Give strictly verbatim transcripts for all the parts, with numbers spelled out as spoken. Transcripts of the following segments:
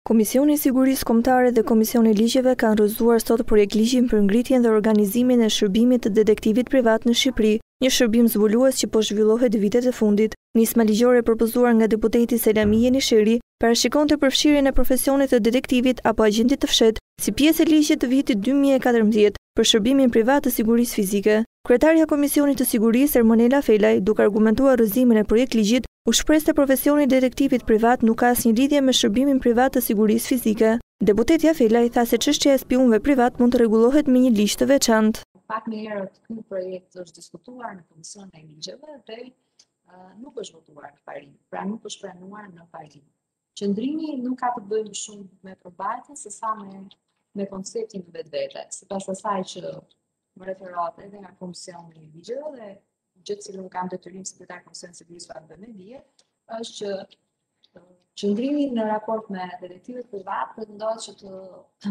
Komisioni i Sigurisë Kombëtare dhe Komisioni i Ligjeve kanë rrëzuar sot projektligjin për ngritjen dhe organizimin e shërbimit të detektivit privat në Shqipëri, një shërbim zbulues që po zhvillohet vitet e fundit. Nisma ligjore propozuar nga deputeti Selami Jenisheri parashikonte përfshirjen e profesionit të detektivit apo agentit të fshetë si pjesë e ligjit të vitit dy mijë e katërmbëdhjetë për shërbimin privat të sigurisë fizike. Kryetarja e Komisionit të Sigurisë, Ermonela Felaj, duke argumentuar rrëzimin e projektligjit, u shpreh se profesioni detektivit privat nuk ka asnjë lidhje me shërbimin privat të sigurisë fizike. Deputetja Felaj tha se çështja e spionëve privat mund të rregullohet me një ligj të veçantë. Pak më herët ky projekt është diskutuar në Komisionin e Ligjeve dhe uh, nuk është votuar në parim, pra nuk është pranuar në parim. Qëndrimi nuk ka të bëjë më shumë me probatin se sa me, me konceptin vetvete, sipas asaj që më referohet edhe nga Komisioni i Ligjeve dhe gjë që nuk kam detyrim sekretar Komisionit të Sigurisë dhe me dije, është që qëndrimi në raport me detektivët privat pretendohet që të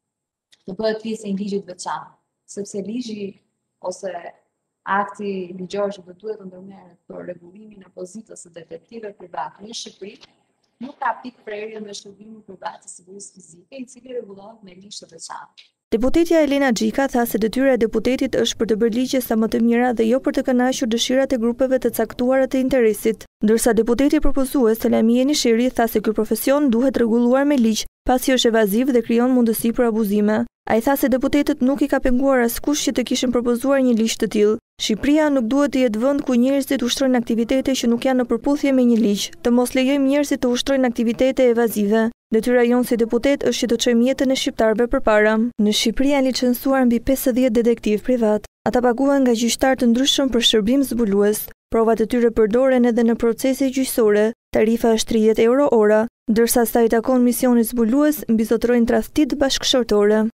të bëhet pjesë e një ligji të veçantë, sepse ligji ose akti ligjor që do duhet të ndërmerret për rregullimin e pozitës së detektivëve privat në Shqipëri nuk ka pikë prerje me shërbimin privat të sigurisë fizike, i cili rregullohet me ligj të veçantë. Deputetja tha se detyra e deputetit është për të bërë ligje sa më të mira dhe jo për të kënaqur dëshirat e grupeve të caktuara të interesit, ndërsa deputeti propozues Selami Jenisheri tha se ky profesion duhet rregulluar me ligj, pasi është evaziv dhe krijon mundësi për abuzime. Ai tha se deputetët nuk i ka penguar askush që të kishin propozuar një ligj të tillë. Shqipëria nuk duhet të jetë vend ku njerëzit ushtrojnë aktivitete që nuk janë në përputhje me një ligj. Të mos lejojmë njerëzit të ushtrojnë aktivitete evazive. Detyra jonë si deputet është që të çojmë jetën e shqiptarëve përpara. Në Shqipëri janë licencuar mbi pesëdhjetë detektiv privat. Ata paguhen nga gjyqtarë të ndryshëm për shërbim zbulues. Provat e tyre përdoren edhe në procese gjyqësore. Tarifa është tridhjetë euro ora, ndërsa sa i takon misionit zbulues, mbizotrojnë tradhtive bashkëshortore.